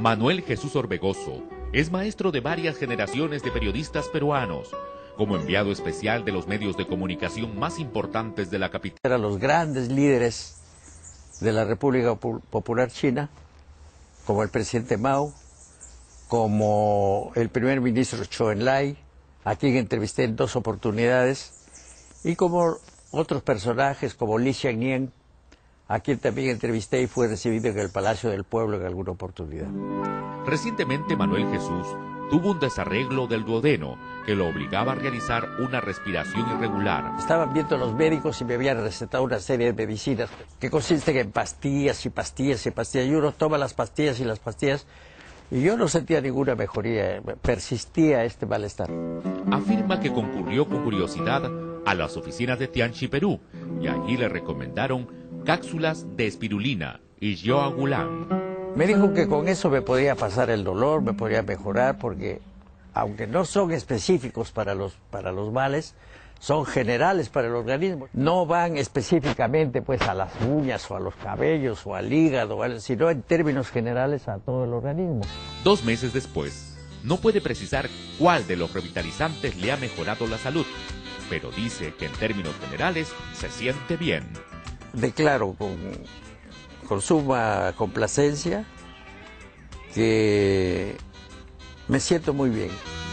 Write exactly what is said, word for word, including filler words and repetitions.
Manuel Jesús Orbegoso es maestro de varias generaciones de periodistas peruanos, como enviado especial de los medios de comunicación más importantes de la capital. Eran los grandes líderes de la República Popular China, como el presidente Mao, como el primer ministro Zhou Enlai, a quien entrevisté en dos oportunidades, y como otros personajes como Li Xiannian, a quien también entrevisté y fue recibido en el Palacio del Pueblo en alguna oportunidad. Recientemente Manuel Jesús tuvo un desarreglo del duodeno que lo obligaba a realizar una respiración irregular. Estaban viendo los médicos y me habían recetado una serie de medicinas que consisten en pastillas y pastillas y pastillas, y uno toma las pastillas y las pastillas, y yo no sentía ninguna mejoría, persistía este malestar. Afirma que concurrió con curiosidad a las oficinas de Tianchi, Perú, y allí le recomendaron cápsulas de espirulina y yoagulán. Me dijo que con eso me podía pasar el dolor, me podía mejorar, porque aunque no son específicos para los, para los males, son generales para el organismo. No van específicamente pues a las uñas o a los cabellos o al hígado, sino en términos generales a todo el organismo. Dos meses después, no puede precisar cuál de los revitalizantes le ha mejorado la salud, pero dice que en términos generales se siente bien. Declaro con, con suma complacencia que me siento muy bien.